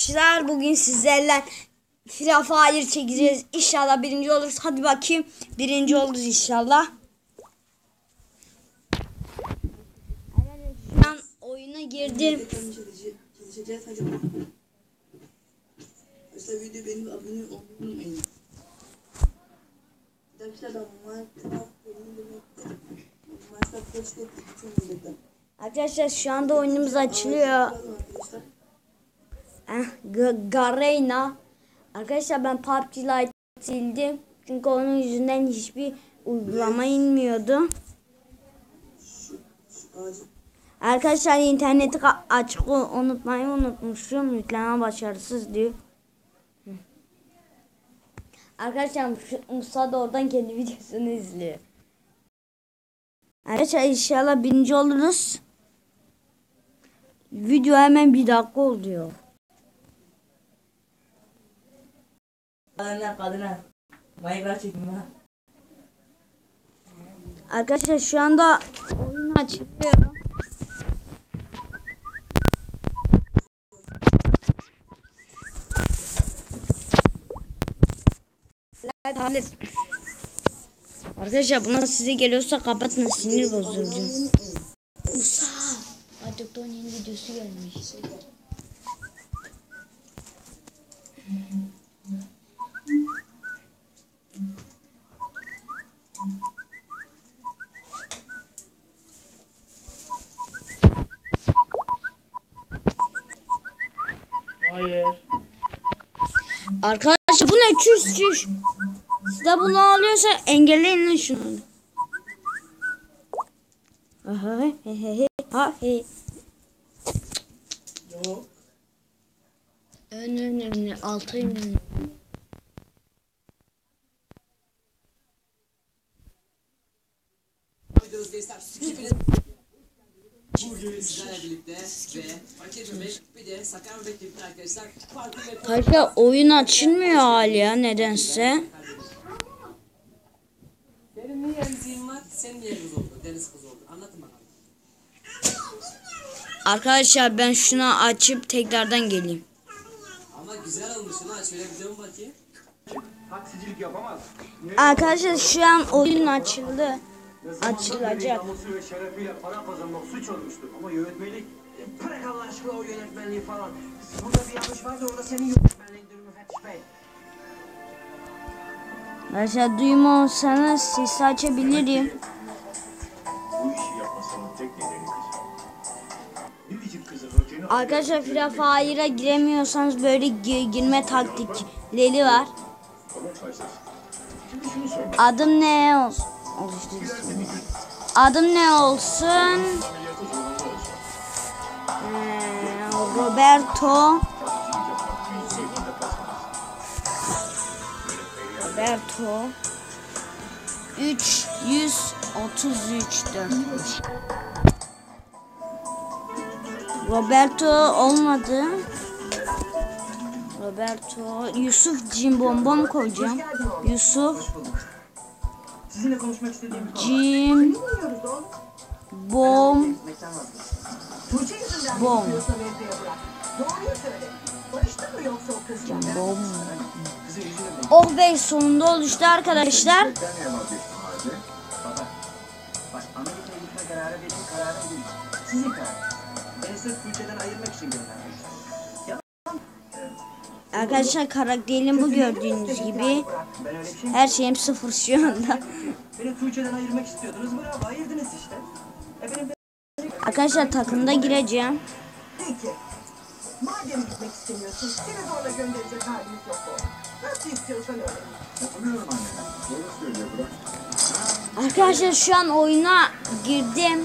arkadaşlar, bugün sizlerle Free Fire çekeceğiz. İnşallah birinci oluruz. Hadi bakayım, birinci oluruz inşallah. Şu an oyuna girdim. Arkadaşlar şu anda oyunumuz açılıyor. Garena. Arkadaşlar ben PUBG Lite sildim. Çünkü onun yüzünden hiçbir uygulama inmiyordu. Arkadaşlar interneti açık unutmuşum. Yükleme başarısız diyor. Arkadaşlar Musa da oradan kendi videosunu izliyor. Arkadaşlar inşallah birinci oluruz. Video hemen 1 dakika oluyor. Kadına. Minecraft çekim ha. Arkadaşlar şu anda oyun açılıyor. Arkadaşlar buna size geliyorsa kapatın, sinir bozucu. Musa, artık Tony'nin videosu gelmiş. Hayır. Arkadaşlar bu ne çüş. Size bunu alıyorsa engelleyin lan şunu. Yok. Önemli altı önemli. Bugün sizlerle birlikte ve Fakir Bebek bir de Sakar Bebek birlikte arkadaşlar farklı ve Arkadaşlar oyun açılmıyor hala nedense. benim niye emziğim var, senin niye kız oldu, deniz kız oldu, anlatın bakalım. Arkadaşlar ben şunu açıp tekrardan geleyim. Ama güzel olmuş ha, şöyle bir dön bakayım. Taksicilik yapamaz. Arkadaşlar şu an oyun açıldı. Açılacak. Namusu ve şerefiyle para kazanmak suç olmuştur. Ama yönetmenlik... Bırak Allah aşkına o yönetmenliği falan. Burada bir yanlış var da orada senin yönetmenliğindir müfettiş bey. Arkadaşlar duymuyorsanız sesi açabilirim. Bu işi yapmasının tek nedeni kızı. Biricik kızı Rocan'ı... Arkadaşlar Free Fire'a giremiyorsanız böyle girme taktikleri var. Ama faysız. Şimdi şunu sor. Adım ne olsun? Adım ne olsun? Ameliyatı zorunlu olsun. Roberto. Taksicilik yapmak 108'de kazanır. Roberto 333 4. Roberto olmadı. Roberto Yusuf Cimbom koyacağım. Yusuf Sizinle konuşmak istediğim bir konu. Cimbom. Cimbom. Oh be, sonunda oluştu arkadaşlar. Ben niye vazgeçtim halde? Bak, Amerika'ya gitme kararı benim kararım değil. Sizin kararınız. Beni sırf Tuğçe'den ayırmak için göndermişler. Arkadaşlar karakterim bu, gördüğünüz gibi. Ben öyle bir şey mi? Her şeyim sıfır şu anda. Beni Tuğçe'den ayırmak istiyordunuz. Bravo, ayırdınız işte. Benim de... Arkadaşlar takımda gireceğim. Peki. Madem gitmek istemiyorsun, seni zorla gönderecek halimiz yok o. Nasıl istiyorsan öyle. Yapamıyorum anne. Doğru söylüyor bırak. Arkadaşlar şu an oyuna girdim.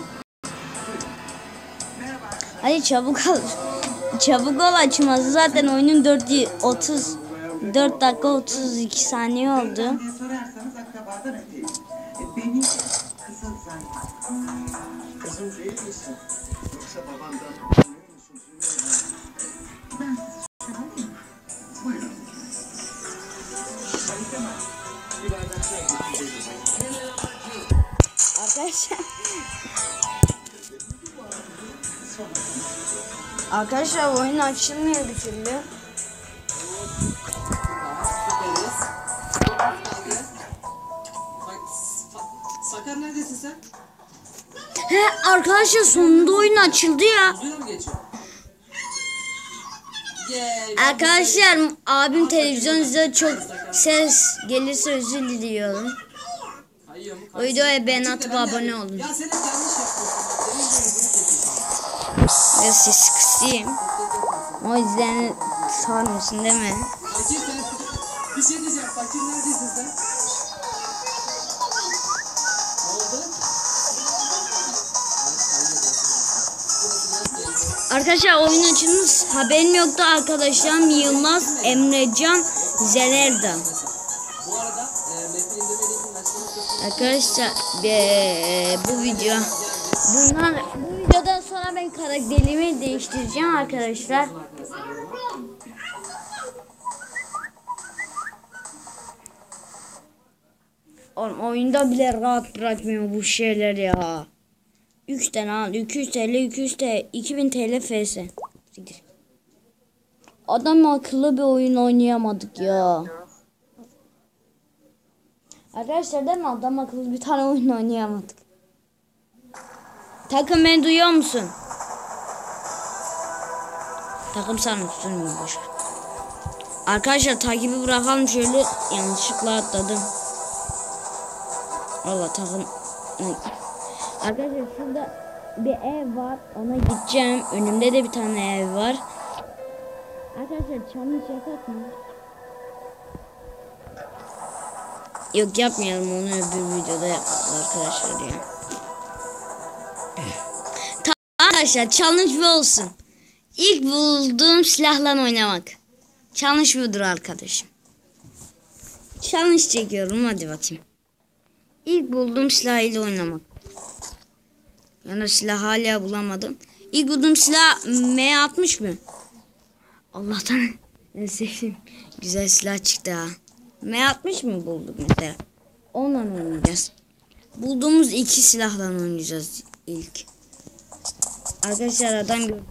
Hadi çabuk ol. Çabuk ol, açması zaten oyunun 4 dakika 32 saniye oldu. Diye sorarsanız akrabadan öteyim. Beni kızıl zannediyor. Kızım değil misin? Yoksa babandan anlıyor musun? Ben sizi sorayım. Buyurun. Sayın Kemal. Bir bardak çay getireceğiz. Arkadaşlar. Arkadaşlar oyun açılmıyor bir türlü. Süperiz. Çok kaldı. Sakar neredesin sen? He arkadaşlar sonunda oyun açıldı ya. Uzuyla mı geçiyor? Arkadaşlar abim televizyon izliyor, çok ses gelirse özür diliyorum. Kayıyor mu? O videoya beğen atıp abone olun. Ya sen hep yanlış yapıyorsun. Senin yüzünden bunu çekiyorsun. Biraz sesi kısayım. O yüzden sanmıyorsun değil mi? Fakir sen. Bir şey diyeceğim. Fakir neredesin sen? Ne oldu? Arkadaşlar oyun açılmış, haberim yoktu arkadaşlarım Yılmaz, Emrecan, Zelerda. Bu arada Mehmet'in indirme linkini açtığımız Arkadaşlar bu videodan sonra ben karakterimi değiştireceğim arkadaşlar. Oğlum oyunda bile rahat bırakmıyor bu şeyler ya. 3 tane al, 200 TL, 200 TL, 2000 TL FS. Adam akıllı bir oyun oynayamadık ya. Arkadaşlar değil mi, adam akıllı bir tane oyun oynayamadık. Takım beni duyuyor musun? Takım sana tutulmuyor boş. Arkadaşlar takibi bırakalım, şöyle yanlışlıkla atladım. Valla takım. Arkadaşlar şurada bir ev var, ona gideceğim. Önümde de bir tane ev var. Arkadaşlar challenge yapak mı? Yok yapmayalım, onu öbür videoda yaparız arkadaşlar ya. Tamam arkadaşlar, challenge bu olsun. İlk bulduğum silahla oynamak. Challenge budur arkadaşım. Challenge çekiyorum, hadi bakayım. İlk bulduğum silahıyla oynamak. Yani silah hala bulamadım. İlk bulduğum silah M60 mı? Allah'tan en sevdiğim güzel silah çıktı ha. M60 mı bulduk mesela? Onunla oynayacağız. Bulduğumuz iki silahla oynayacağız ilk. Arkadaşlar adam gör.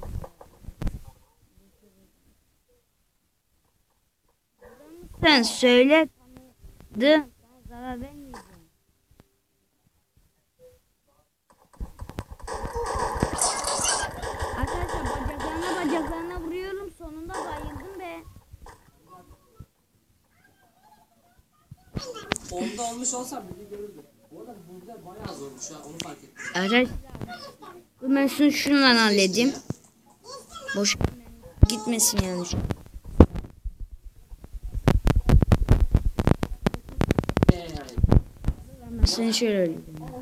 Sen söyle. Zarar vermeyeceğim. Arkadaşlar bacaklarına vuruyorum, sonunda bayıldım be. Onda olmuş olsam bizi görürdü. Bu arada burada bayağı zormuş ha, onu fark ettim. Arkadaşlar ben şundan halledeyim. Boş gitmesin yani. Ben seni şöyle öldüreyim.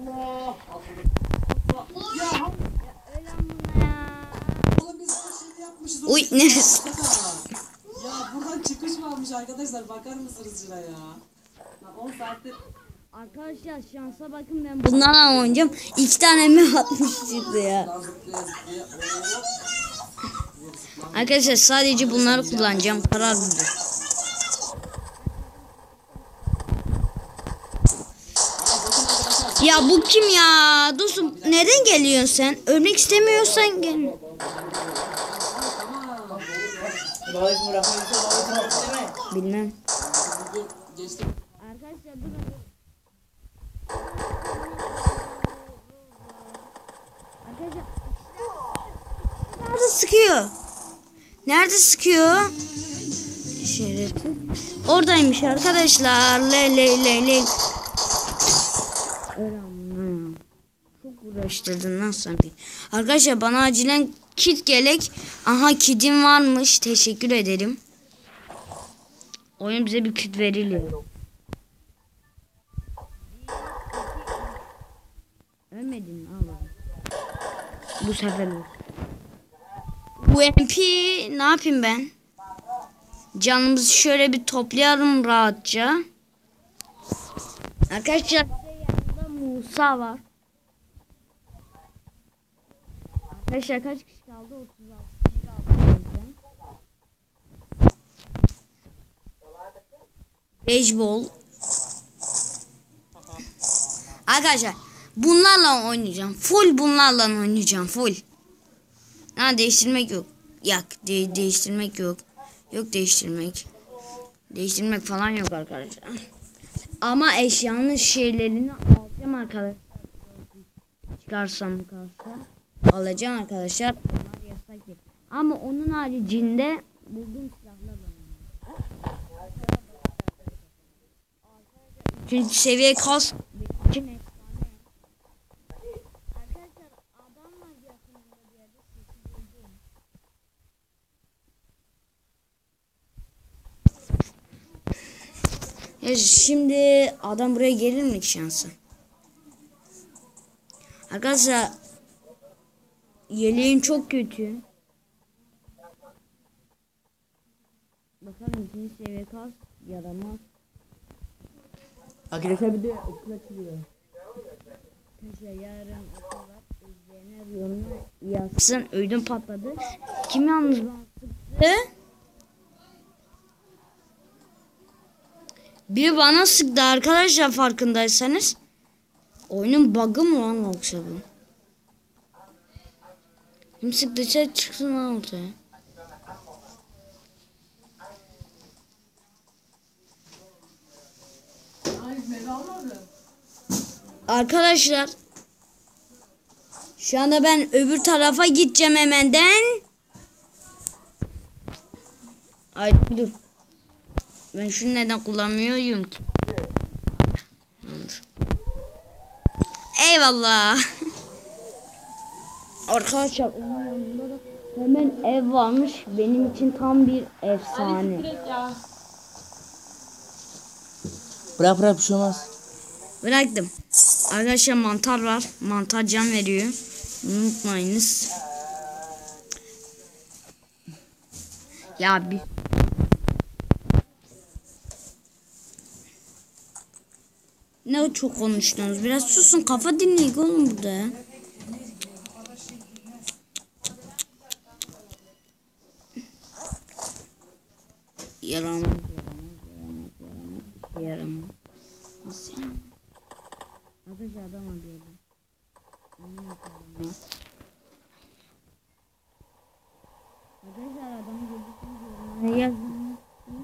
Oğlum biz bu şeyi yapmışız. Uy neresi? Ya buradan çıkış varmış arkadaşlar, bakar mısınız şuraya ya? Lan 10 saattir. Arkadaşlar şansa bakın, ben bunlarla oynayacağım. 2 tane mi atmıştı ya. Arkadaşlar sadece bunları kullanacağım. Karar budur. Ya bu kim ya? Dostum neden geliyorsun sen? Ölmek istemiyorsan gel. Balık mı bırakmıyorsa balık bırakmıyor değil mi? Bilmem. Bugün geçtim. Arkadaşlar durun. Arkadaşlar nerede sıkıyor? Nerede sıkıyor? Şerefsiz. Oradaymış arkadaşlar. Le. Çok uğraştırdın lan sen bir. Arkadaşlar bana acilen kit gerek. Aha kitim varmış. Teşekkür ederim. Oyun bize bir kit veriliyor. Ölmedin mi? Allah'ım. Bu sefer olsun. Bu MP ne yapayım ben? Canımızı şöyle bir toplayalım rahatça. Arkadaşlar yanında Musa var. Arkadaşlar kaç kişi kaldı? 36 kişi kaldı. Beyzbol. Arkadaşlar bunlarla oynayacağım. Full bunlarla oynayacağım. Full. Ha değiştirmek yok. Yak değiştirmek yok. Yok değiştirmek. Değiştirmek falan yok arkadaşlar. Ama eşyanın şeylerini alacağım arkadaşlar. Çıkarsam kalsa alacağım arkadaşlar. Onlar yasak değil. Ama onun haricinde bulduğum silahlar var. 3. seviye kas. Bütün efsane. Arkadaşlar adam var yakınında bir yerde, sesi duydum. Ya şimdi adam buraya gelir mi şansı? Arkadaşlar yeleğim çok kötü. Bakalım 2. seviye kas yaramaz. Arkadaşlar bir de okul açılıyor. Arkadaşlar yarın okul var. İzleyenler yorumlar yazsın. Ödüm patladı. Kim yalnız bana sıktı? Biri bana sıktı arkadaşlar, farkındaysanız. Oyunun bug'ı mı lan yoksa bu? Kim sıktıysa çıksın lan ortaya. Arkadaşlar şu anda ben öbür tarafa gideceğim hemenden. Ay dur. Ben şunu neden kullanmıyorum ki? Eyvallah. Arkadaşlar onun yanında da hemen ev varmış. Benim için tam bir efsane. Bırak bir şey olmaz. Bıraktım. Arkadaşlar mantar var. Mantar can veriyor. Unutmayınız. Ya bir ne çok konuştunuz. Biraz susun, kafa dinleyin oğlum burada ya. Yaramaz. Yaramaz. Nasıl yani? Arkadaşlar adam arıyordu. Arkadaşlar adamı gördüğünüz ne yazın?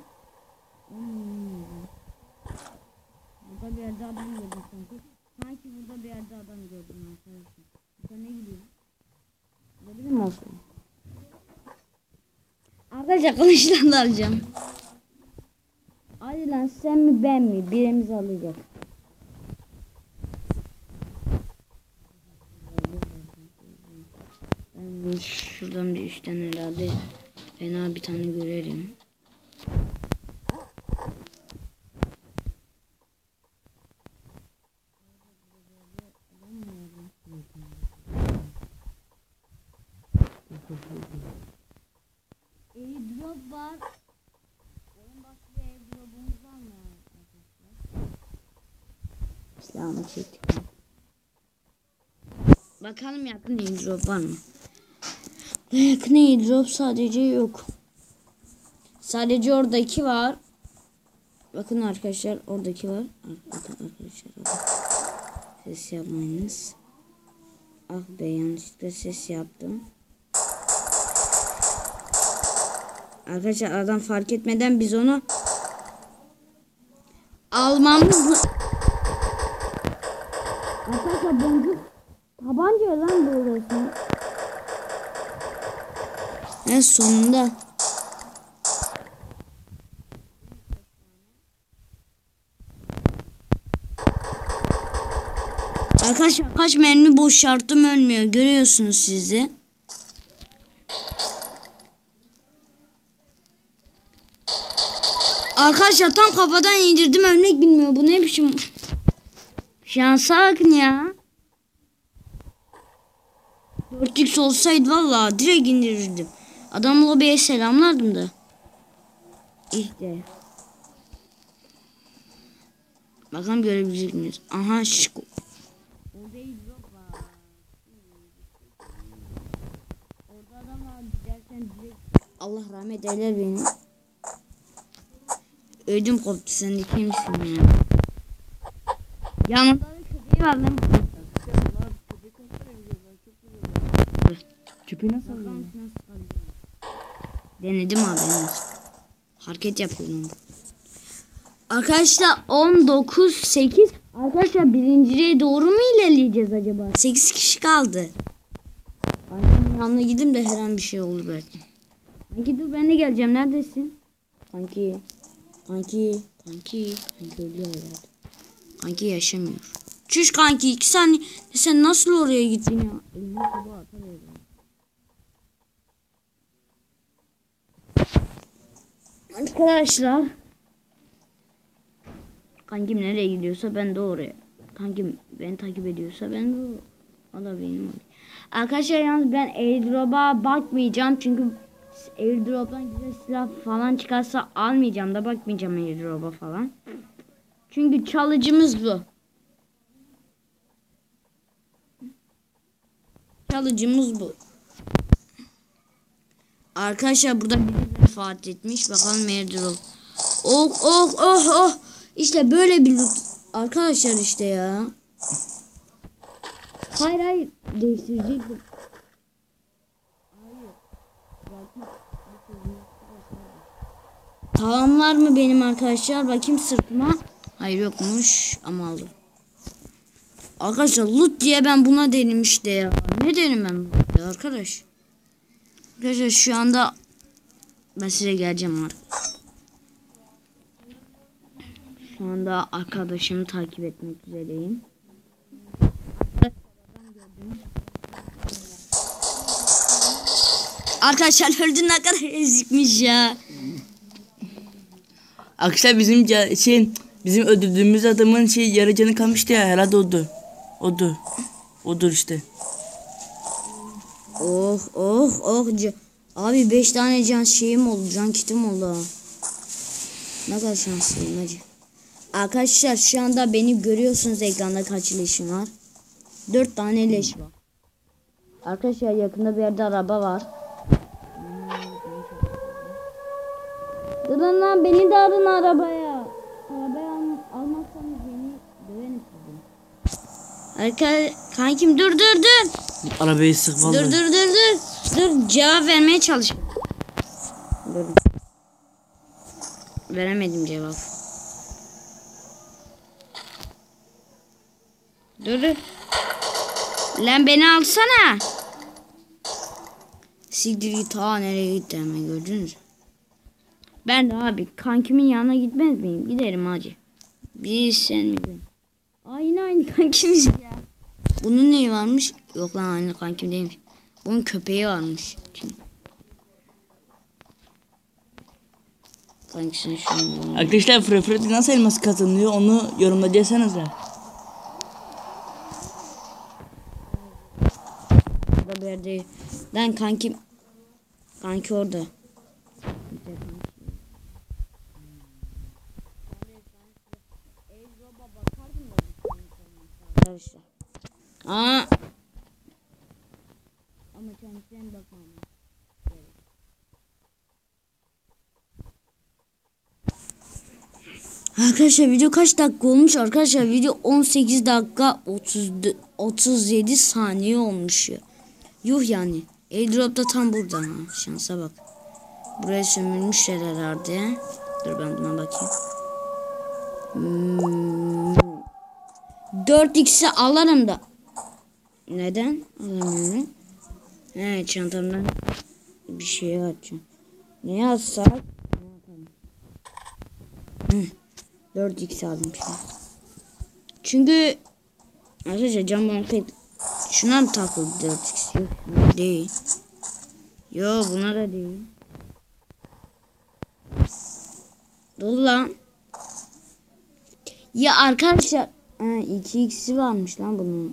Burada bir yerde adam gördüm sanki. Sanki burada bir yerde adam gördüm arkadaşlar. Burada ne gidiyor? Burada bir mi olsun? Arkadaşlar kılıçlarla alacağım. Hadi lan, sen mi ben mi? Birimizi alacak. Ben şuradan bir üstten herhalde fena bir tane görelim. Airdrop var. Oyun başlıyor, airdrop'umuz var mı arkadaşlar? Silahını çektik. Bakalım yakın airdrop var mı? Yakın airdrop sadece yok. Sadece oradaki var. Bakın arkadaşlar, oradaki var. Bakın arkadaşlar orada. Ses yapmayınız. Ah be, yanlışlıkla ses yaptım. Arkadaşlar adam fark etmeden biz onu almamız. Arkadaşlar boncuk tabanca lan burası. En sonunda. Arkadaşlar kaç mermi boşalttım, ölmüyor. Görüyorsunuz siz de. Arkadaşlar tam kafadan indirdim, ölmek bilmiyor. Bu ne biçim? Şansa bakın ya. 4x olsaydı vallahi direkt indirirdim. Adam lobiye selamlardım da. İşte. Bakalım görebilecek miyiz? Aha şık. Orada adam var, giderken direkt Allah rahmet eyler beni. Ödüm koptu, sen de kimsin ya? Yanımda da köpeği var lan. Köpeği nasıl alıyorsun? Denedim abi. Hareket yapıyorum. Arkadaşlar 19 8. Arkadaşlar birinciliğe doğru mu ilerleyeceğiz acaba? 8 kişi kaldı. Annemin yanına gideyim de her an bir şey olur belki. Kanki dur, ben de geleceğim. Neredesin? Kanki ölüyor herhalde. Kanki yaşamıyor. Çüş kanki, 2 saniye. Sen nasıl oraya gittin ya? Eline tabağı atamıyorum. Arkadaşlar. Kankim nereye gidiyorsa ben de oraya. Kankim beni takip ediyorsa ben de o da benim oraya. Arkadaşlar yalnız ben airdrop'a bakmayacağım. Çünkü airdrop'tan güzel silah falan çıkarsa almayacağım da bakmayacağım airdrop'a falan. Çünkü çalıcımız bu. Çalıcımız bu. Arkadaşlar burada biri vefat etmiş. Bakalım airdrop. Oh. İşte böyle bir loot. Arkadaşlar işte ya. Hayır. Değiştirecektim. Tamam, var mı benim arkadaşlar? Bakayım sırtıma. Hayır yokmuş ama aldım. Arkadaşlar loot diye ben buna dedim işte ya. Ne dedim ben burada arkadaş? Arkadaşlar şu anda ben size geleceğim artık. Şu anda arkadaşımı takip etmek üzereyim. Arkadaşlar öldü, ne kadar ezikmiş ya. Arkadaşlar bizim öldürdüğümüz adamın yarı canı kalmıştı ya, herhalde odur işte. Oh. Abi 5 tane can şeyim oldu, can kitim oldu ha. Ne kadar şanslıyım hacı. Arkadaşlar şu anda beni görüyorsunuz, ekranda kaç leşim var. 4 tane leş var. Arkadaşlar yakında bir yerde araba var. Durun lan, beni de alın arabaya. Arabaya almazsanız beni döverim sizi. Kankim dur. Arabayı sık vallahi. Dur, cevap vermeye çalış. Dur. Veremedim cevap. Dur. Lan beni alsana. Siktir git, nereye gitti hemen, gördünüz mü? Ben de abi kankimin yanına gitmez miyim? Giderim hacı. Biz sen mi? Aynı kankimiz ya. Bunun neyi varmış? Yok lan, aynı kankim değilmiş. Bunun köpeği varmış. Kanki şunu. Arkadaşlar Freddy nasıl elmas kazanıyor onu yorumda desenize. Burada bir yerde. Lan kanki orada. Arkadaşlar. Ama kendisine bakmam. Arkadaşlar video kaç dakika olmuş? Arkadaşlar video 18 dakika 37 saniye olmuş ya. Yuh yani. Airdrop da tam burada ha. Şansa bak. Buraya sömürmüşler herhalde. Dur ben buna bakayım. 4x'i alırım da. Neden? Alamıyorum. He, çantamdan bir şey açacağım. Ne yazsak? 4x aldım şimdi. Çünkü arkadaşlar cam banka şuna mı takıldı 4x? Yok değil. Yo buna da değil. Dur lan. Ya arkadaşlar 2x'i varmış lan bunun.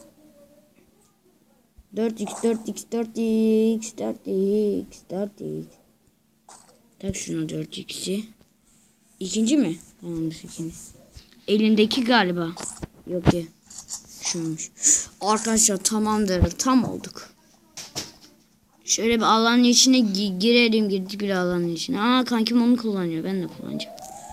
4x. Tak şunu 4x'i. İkinci mi? Tamamdır, ikinci. Elimdeki galiba. Yok ya. Şuymuş. Arkadaşlar tamamdır. Tam olduk. Şöyle bir alanın içine girelim. Girdik bir alanın içine. Kankim onu kullanıyor. Ben de kullanacağım.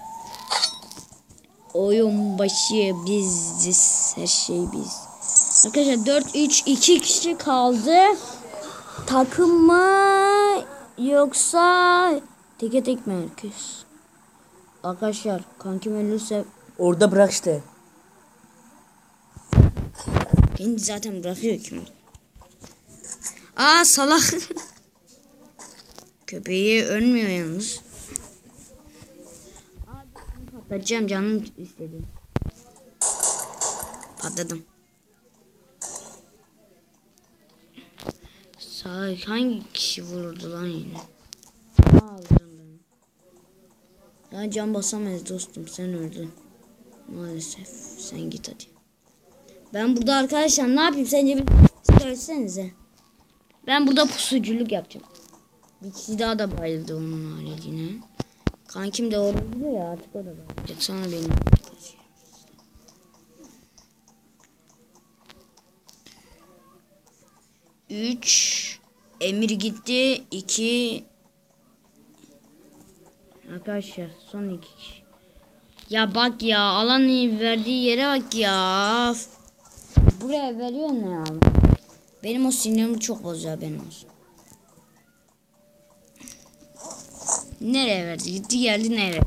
Oyun başı biziz. Her şey biz. Arkadaşlar 4-3-2 kişi kaldı. Takım mı yoksa teke tek mi herkes? Arkadaşlar kankim ölürse Orada bırak işte. beni zaten bırakıyor kim? Aa salak. Köpeği ölmüyor yalnız. Patlatacağım canım istedi. Patladım. Sağ hangi kişi vurdu lan yine? Aldım ben. Ya can basamayız dostum, sen öldün. Maalesef sen git hadi. Ben burada arkadaşlar ne yapayım, sence bir söylesenize. Ben burada pusuculuk yapacağım. Bir kişi daha da bayıldı onun haliyle. Kankim de orada gidiyor ya, artık o da bayılacak. Sonra benim. 3 Emir gitti. 2 arkadaşlar son 2 kişi. Ya bak ya, alanı verdiği yere bak ya. Buraya veriyor ne ya? Benim o sinirimi çok bozuyor, benim olsun. Nereye verdi? Gitti geldi nereye?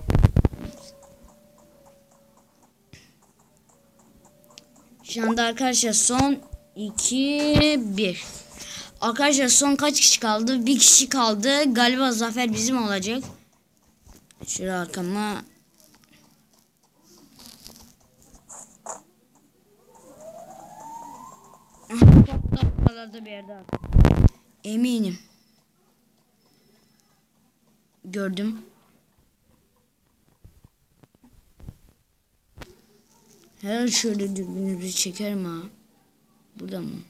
Şu anda arkadaşlar son 2 1. Arkadaşlar son kaç kişi kaldı? Bir kişi kaldı. Galiba zafer bizim olacak. Şuraya arkama. Buralarda bir yerde. Eminim. Gördüm. Her şöyle dürbünü çekerim ha. Burada mı?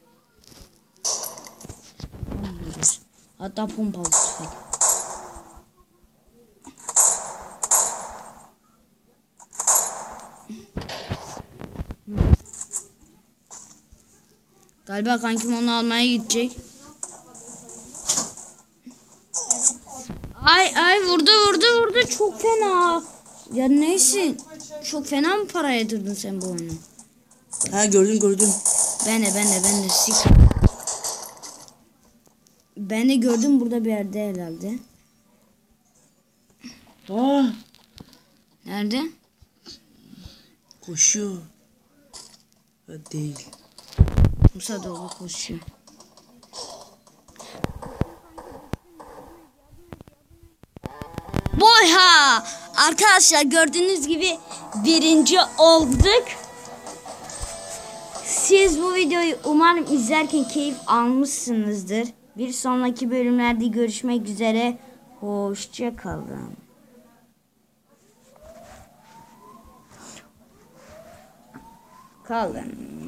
Hatta pompalı tüfek. Galiba kankim onu almaya gidecek. Ay vurdu çok fena. Ya neyse, çok fena mı para yatırdın sen bu oyunu? Ha gördüm. Ben de sik. Ben de gördüm burada bir yerde herhalde. Aa, Nerede? koşuyor. Ha, değil. Musa doğru koşuyor. Boyha! Arkadaşlar gördüğünüz gibi birinci olduk. Siz bu videoyu umarım izlerken keyif almışsınızdır. Bir sonraki bölümlerde görüşmek üzere. Hoşça kalın. Kalın.